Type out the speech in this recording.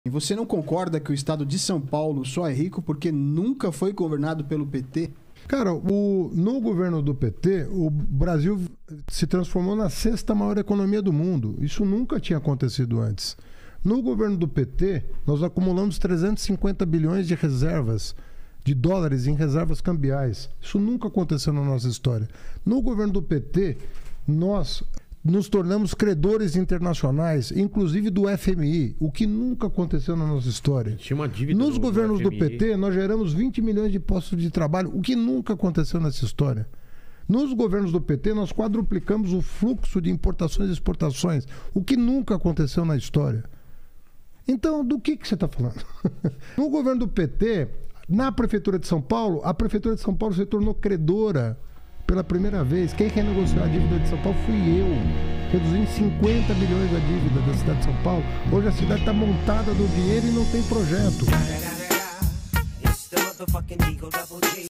E você não concorda que o estado de São Paulo só é rico porque nunca foi governado pelo PT? Cara, no governo do PT, o Brasil se transformou na 6ª maior economia do mundo. Isso nunca tinha acontecido antes. No governo do PT, nós acumulamos 350 bilhões de reservas, de dólares em reservas cambiais. Isso nunca aconteceu na nossa história. No governo do PT, nós nos tornamos credores internacionais, inclusive do FMI, o que nunca aconteceu na nossa história. Tinha uma dívida nos governos do PT, nós geramos 20 milhões de postos de trabalho, o que nunca aconteceu nessa história. Nos governos do PT, nós quadruplicamos o fluxo de importações e exportações, o que nunca aconteceu na história. Então, do que você está falando? No governo do PT, na Prefeitura de São Paulo, a Prefeitura de São Paulo se tornou credora pela primeira vez. Quem renegociou a dívida de São Paulo fui eu. Reduzi em 50 bilhões a dívida da cidade de São Paulo. Hoje a cidade está montada do dinheiro e não tem projeto.